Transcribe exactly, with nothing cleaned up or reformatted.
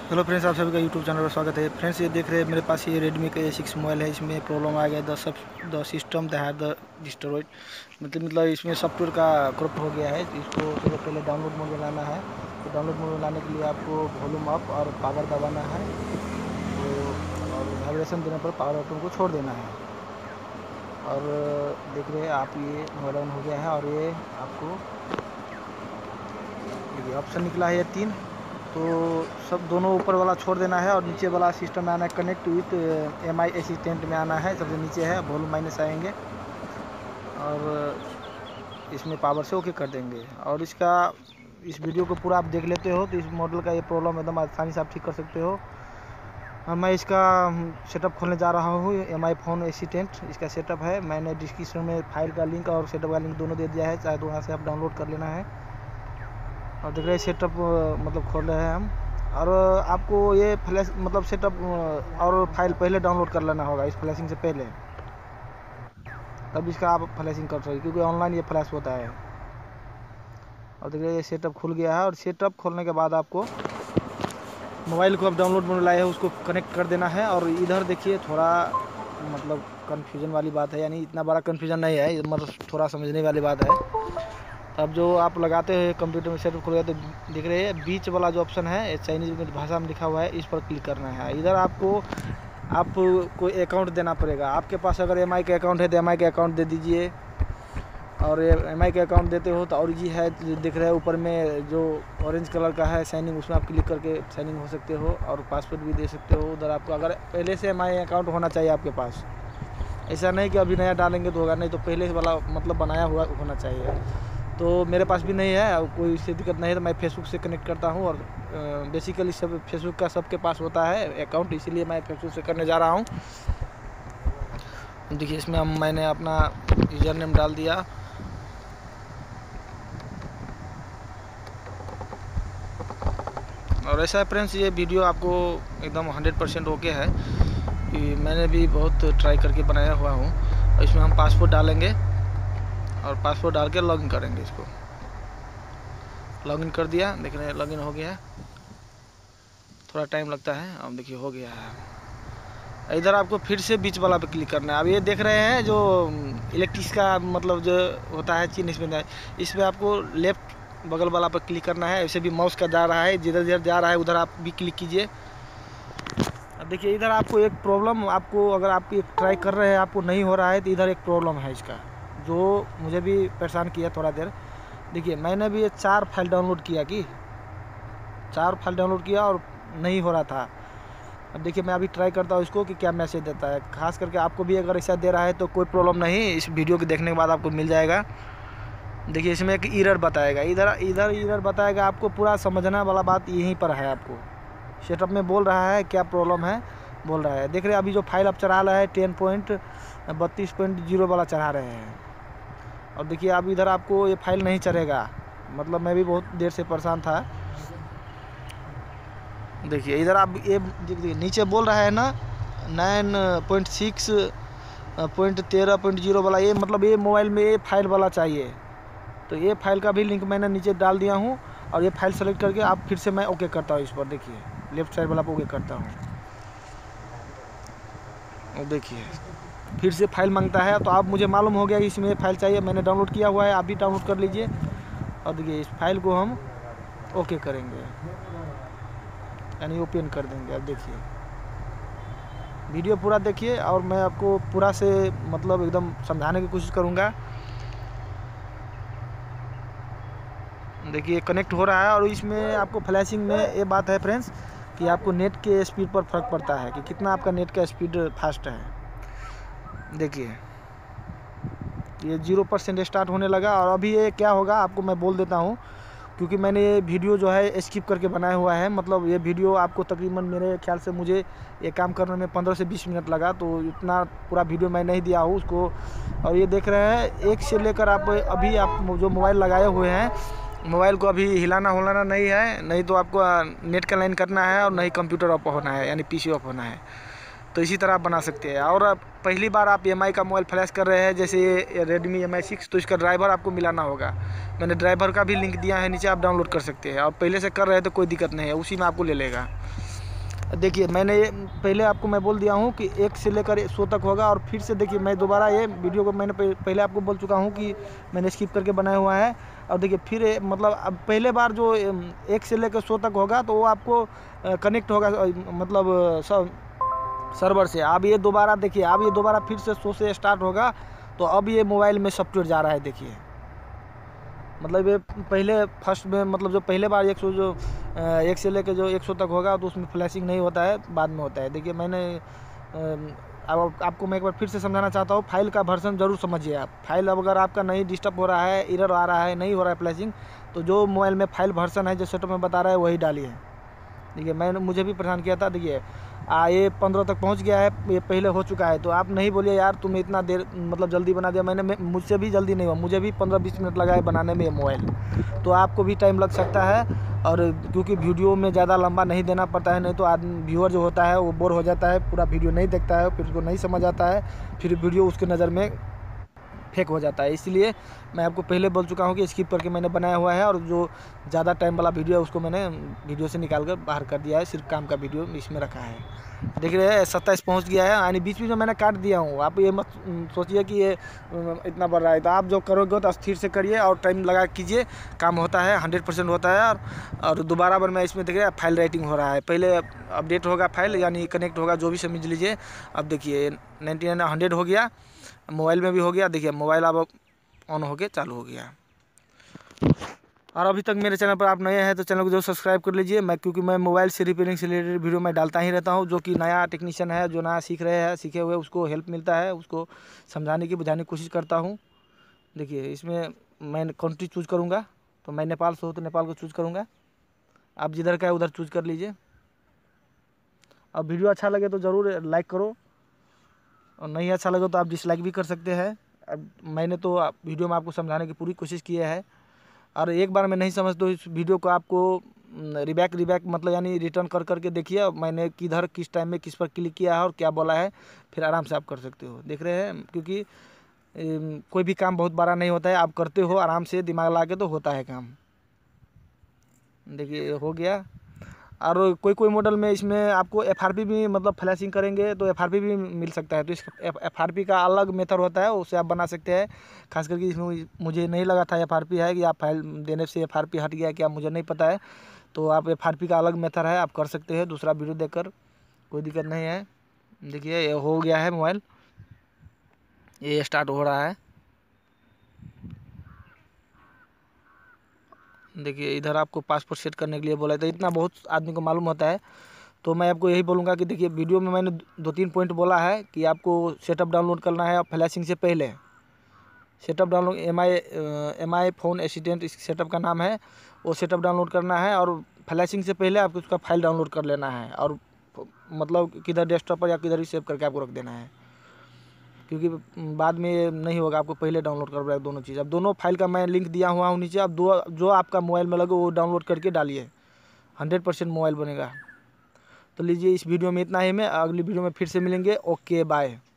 Hello friends, आप सभी का यूट्यूब चैनल पर स्वागत है। फ्रेंड्स, ये देख रहे हैं मेरे पास ये रेडमी का ए सिक्स मोबाइल है। इसमें प्रॉब्लम आ गया द सब the system the have the destroyed मतलब मतलब इसमें सॉफ्टवेयर का करप्ट हो गया है। इसको सबसे पहले डाउनलोड मोड में लाना है। तो डाउनलोड मोड में लाने के लिए आपको वॉल्यूम अप और पावर दबाना है, तो और वाइब्रेशन देने पर पावर बटन को छोड़ देना है। और देख रहे हैं आप, ये मोबाइल ऑन हो गया है और ये आपको ये ऑप्शन निकला है ये तीन, तो सब दोनों ऊपर वाला छोड़ देना है और नीचे वाला सिस्टम में आना है। Connect with M I assistant में आना है, सबसे नीचे है। वॉल्यूम माइनस आएंगे और इसमें पावर से ओके कर देंगे। और इसका इस वीडियो को पूरा आप देख लेते हो तो इस मॉडल का ये प्रॉब्लम एकदम आसानी से आप ठीक कर सकते हो। और मैं इसका सेटअप खोलने जा रहा हूँ। एम आई फ़ोन असिस्टेंट इसका सेटअप है। मैंने डिस्क्रिप्शन में फाइल का लिंक और सेटअप का लिंक दोनों दे दिया है, चाहे तो वहाँ से आप डाउनलोड कर लेना है। और देख रहे हैं सेटअप मतलब खोल रहे हैं हम। और आपको ये फ्लैश मतलब सेटअप और फाइल पहले डाउनलोड कर लेना होगा इस फ्लैशिंग से पहले, तब इसका आप फ्लैशिंग कर सकते, क्योंकि ऑनलाइन ये फ्लैश होता है। और देख रहे हैं ये सेटअप खुल गया है। और सेटअप खोलने के बाद आपको मोबाइल को आप डाउनलोड मोड लाए हैं उसको कनेक्ट कर देना है। और इधर देखिए थोड़ा मतलब कन्फ्यूजन वाली बात है, यानी इतना बड़ा कन्फ्यूजन नहीं है, मतलब थोड़ा समझने वाली बात है। अब जो आप लगाते हैं कंप्यूटर में सेटअप खोलेगा तो देख रहे हैं बीच वाला जो ऑप्शन है चाइनीज में भाषा में लिखा हुआ है, इस पर क्लिक करना है। इधर आपको आप कोई अकाउंट देना पड़ेगा। आपके पास अगर एम आई का अकाउंट है तो एम आई का अकाउंट दे दीजिए। और एम आई का अकाउंट देते हो तो और ये है दिख रहा है ऊपर में जो ऑरेंज कलर का है साइनिंग, उसमें आप क्लिक करके साइनिंग हो सकते हो और पासवर्ड भी दे सकते हो। उधर आपको अगर पहले से एम आई अकाउंट होना चाहिए आपके पास, ऐसा नहीं कि अभी नया डालेंगे तो होगा, नहीं तो पहले वाला मतलब बनाया हुआ होना चाहिए। तो मेरे पास भी नहीं है, कोई इससे दिक्कत नहीं है, तो मैं फेसबुक से कनेक्ट करता हूँ। और बेसिकली सब फेसबुक का सबके पास होता है अकाउंट, इसीलिए मैं फेसबुक से करने जा रहा हूँ। देखिए इसमें हम मैंने अपना यूज़र नेम डाल दिया। और ऐसा है फ्रेंड्स, ये वीडियो आपको एकदम हंड्रेड परसेंट ओके है कि मैंने भी बहुत ट्राई करके बनाया हुआ हूँ। और इसमें हम पासवर्ड डालेंगे और पासवर्ड डाल के लॉगिन करेंगे। इसको लॉगिन कर दिया, देख रहे हैं लॉगिन हो गया है। थोड़ा टाइम लगता है, अब देखिए हो गया है। इधर आपको फिर से बीच वाला पे क्लिक करना है। अब ये देख रहे हैं जो इलेक्ट्रिक का मतलब जो होता है चिन्ह इसमें, इस पर आपको लेफ्ट बगल वाला पर क्लिक करना है। ऐसे भी माउस का जा रहा है, जिधर जिधर जा रहा है उधर आप भी क्लिक कीजिए। अब देखिए इधर आपको एक प्रॉब्लम, आपको अगर आप एक ट्राई कर रहे हैं आपको नहीं हो रहा है तो इधर एक प्रॉब्लम है इसका, जो मुझे भी परेशान किया थोड़ा देर। देखिए मैंने भी ये चार फाइल डाउनलोड किया कि चार फाइल डाउनलोड किया और नहीं हो रहा था। अब देखिए मैं अभी ट्राई करता हूँ इसको कि क्या मैसेज देता है। खास करके आपको भी अगर ऐसा दे रहा है तो कोई प्रॉब्लम नहीं, इस वीडियो को देखने के बाद आपको मिल जाएगा। देखिए इसमें एक एरर बताएगा, इधर इधर एरर बताएगा। आपको पूरा समझना वाला बात यहीं पर है। आपको सेटअप में बोल रहा है क्या प्रॉब्लम है, बोल रहा है। देख रहे हैं अभी जो फाइल आप चढ़ा रहा है टेन पॉइंट बत्तीस पॉइंट जीरो वाला चढ़ा रहे हैं। और देखिए अब इधर आपको ये फाइल नहीं चढ़ेगा, मतलब मैं भी बहुत देर से परेशान था। देखिए इधर आप ये देखिए नीचे बोल रहा है ना नाइन पॉइंट सिक्स पॉइंट तेरह पॉइंट जीरो वाला, ये मतलब ये मोबाइल में ये फाइल वाला चाहिए। तो ये फाइल का भी लिंक मैंने नीचे डाल दिया हूँ। और ये फाइल सेलेक्ट करके आप फिर से मैं ओके करता हूँ इस पर। देखिए लेफ्ट साइड वाला पर ओके करता हूँ और देखिए फिर से फाइल मांगता है। तो आप मुझे मालूम हो गया कि इसमें फाइल चाहिए, मैंने डाउनलोड किया हुआ है, आप भी डाउनलोड कर लीजिए। और देखिए इस फाइल को हम ओके करेंगे, यानी ओपन कर देंगे। अब देखिए वीडियो पूरा देखिए और मैं आपको पूरा से मतलब एकदम समझाने की कोशिश करूँगा। देखिए कनेक्ट हो रहा है। और इसमें आपको फ्लैशिंग में ये बात है फ्रेंड्स कि आपको नेट के स्पीड पर फ़र्क पड़ता है कि कितना आपका नेट का स्पीड फास्ट है। देखिए ये जीरो परसेंट स्टार्ट होने लगा। और अभी ये क्या होगा आपको मैं बोल देता हूँ, क्योंकि मैंने ये वीडियो जो है स्किप करके बनाया हुआ है। मतलब ये वीडियो आपको तकरीबन मेरे ख्याल से मुझे ये काम करने में पंद्रह से बीस मिनट लगा, तो इतना पूरा वीडियो मैं नहीं दिया हूँ उसको। और ये देख रहे हैं एक से लेकर आप अभी आप जो मोबाइल लगाए हुए हैं, मोबाइल को अभी हिलाना हुलाना नहीं है, नहीं तो आपको नेट का लाइन करना है और नहीं कंप्यूटर ऑफ होना है, यानी पीसी ऑफ होना है। तो इसी तरह आप बना सकते हैं। और पहली बार आप एम आई का मोबाइल फ्लैश कर रहे हैं, जैसे ये रेडमी एम आई सिक्स, तो इसका ड्राइवर आपको मिलाना होगा। मैंने ड्राइवर का भी लिंक दिया है नीचे, आप डाउनलोड कर सकते हैं। और पहले से कर रहे हैं तो कोई दिक्कत नहीं है, उसी में आपको ले लेगा। देखिए मैंने ये पहले आपको मैं बोल दिया हूँ कि एक से लेकर सौ तक होगा, और फिर से देखिए मैं दोबारा ये वीडियो को मैंने पहले आपको बोल चुका हूँ कि मैंने स्किप करके बनाया हुआ है। और देखिए फिर ये मतलब अब पहले बार जो एक से लेकर सौ तक होगा तो वो आपको कनेक्ट होगा मतलब सब सर्वर से। अब ये दोबारा देखिए, अब ये दोबारा फिर से सौ से स्टार्ट होगा, तो अब ये मोबाइल में सॉफ्टवेयर जा रहा है। देखिए मतलब ये पहले फर्स्ट में मतलब जो पहले बार एक सौ जो एक से लेकर जो सौ तक होगा तो उसमें फ्लैशिंग नहीं होता है, बाद में होता है। देखिए मैंने अब आपको मैं एक बार फिर से समझाना चाहता हूँ, फाइल का वर्जन ज़रूर समझिए आप। फाइल अब अगर आपका नहीं डिस्टर्ब हो रहा है, एरर आ रहा है, नहीं हो रहा है फ्लैशिंग, तो जो मोबाइल में फाइल वर्जन है जो सेटअप में बता रहा है वही डालिए। देखिए मैंने मुझे भी परेशान किया था। देखिए आ ये पंद्रह तक पहुंच गया है, ये पहले हो चुका है। तो आप नहीं बोलिए यार तुमने इतना देर मतलब जल्दी बना दिया। मैंने मुझसे भी जल्दी नहीं हुआ, मुझे भी पंद्रह बीस मिनट लगा है बनाने में ये मोबाइल। तो आपको भी टाइम लग सकता है, और क्योंकि वीडियो में ज़्यादा लंबा नहीं देना पड़ता है, नहीं तो आदमी व्यूअर जो होता है वो बोर हो जाता है, पूरा वीडियो नहीं देखता है, फिर उसको नहीं समझ आता है, फिर वीडियो उसके नज़र में फेक हो जाता है। इसलिए मैं आपको पहले बोल चुका हूँ कि स्किप करके मैंने बनाया हुआ है, और जो ज़्यादा टाइम वाला वीडियो है उसको मैंने वीडियो से निकाल कर बाहर कर दिया है, सिर्फ काम का वीडियो इसमें रखा है। देख रहे हैं सत्ताईस पहुँच गया है, यानी बीच बीच में मैंने काट दिया हूँ। आप ये मत सोचिए कि ये इतना बढ़ रहा है। तो आप जो करोगे तो स्थिर से करिए और टाइम लगा कीजिए, काम होता है, हंड्रेड परसेंट होता है। और और दोबारा बार मैं इसमें देख रहे हैं फाइल राइटिंग हो रहा है, पहले अपडेट होगा फाइल यानी कनेक्ट होगा, जो भी समझ लीजिए। अब देखिए नाइन्टी नाइन हंड्रेड हो गया, मोबाइल में भी हो गया। देखिए मोबाइल अब ऑन हो गया, चालू हो गया। और अभी तक मेरे चैनल पर आप नए हैं तो चैनल को जो सब्सक्राइब कर लीजिए। मैं क्योंकि मैं मोबाइल से रिपेयरिंग से रिलेटेड वीडियो मैं डालता ही रहता हूं। जो कि नया टेक्नीशियन है, जो नया सीख रहे हैं, सीखे हुए उसको हेल्प मिलता है, उसको समझाने की बुझाने की कोशिश करता हूँ। देखिए इसमें मैं कंट्री चूज़ करूँगा, तो मैं नेपाल से हो तो नेपाल को चूज़ करूँगा। आप जिधर का है उधर चूज़ कर लीजिए। अब वीडियो अच्छा लगे तो ज़रूर लाइक करो, और नहीं अच्छा लगे तो आप डिसलाइक भी कर सकते हैं। अब मैंने तो वीडियो में आपको समझाने की पूरी कोशिश की है, और एक बार में नहीं समझ तो इस वीडियो को आपको रिबैक रिबैक मतलब यानी रिटर्न कर करके देखिए मैंने किधर किस टाइम में किस पर क्लिक किया है और क्या बोला है, फिर आराम से आप कर सकते हो। देख रहे हैं, क्योंकि कोई भी काम बहुत बड़ा नहीं होता है, आप करते हो आराम से दिमाग लगा के तो होता है काम। देखिए हो गया। और कोई कोई मॉडल में इसमें आपको एफ आर पी भी मतलब फ्लैशिंग करेंगे तो एफ आर पी भी मिल सकता है, तो इस एफ आर पी का अलग मेथड होता है, उससे आप बना सकते हैं। खास करके इसमें मुझे नहीं लगा था एफ आर पी है, कि आप फाइल देने से एफ आर पी हट गया क्या, मुझे नहीं पता है। तो आप एफ आर पी का अलग मेथड है, आप कर सकते हैं दूसरा वीडियो देखकर, कोई दिक्कत नहीं है। देखिए ये हो गया है मोबाइल, ये स्टार्ट हो रहा है। देखिए इधर आपको पासपोर्ट सेट करने के लिए बोला था, इतना बहुत आदमी को मालूम होता है। तो मैं आपको यही बोलूँगा कि देखिए वीडियो में मैंने दो तीन पॉइंट बोला है कि आपको सेटअप डाउनलोड करना है फ्लैशिंग से पहले। Setup download M I M I phone assistant इस सेटअप का नाम है, वो सेटअप डाउनलोड करना है, और फ्लैशिंग से पहले आपको उसका फाइल डाउनलोड कर लेना है, और मतलब किधर डेस्कटॉप पर या किधर भी सेव करके आपको रख देना है, क्योंकि बाद में ये नहीं होगा, आपको पहले डाउनलोड करना है दोनों चीज़। अब दोनों फाइल का मैं लिंक दिया हुआ हूँ नीचे, अब दो जो आपका मोबाइल में लगे वो डाउनलोड करके डालिए, हंड्रेड परसेंट मोबाइल बनेगा। तो लीजिए इस वीडियो में इतना ही, मैं अगली वीडियो में फिर से मिलेंगे। Okay bye.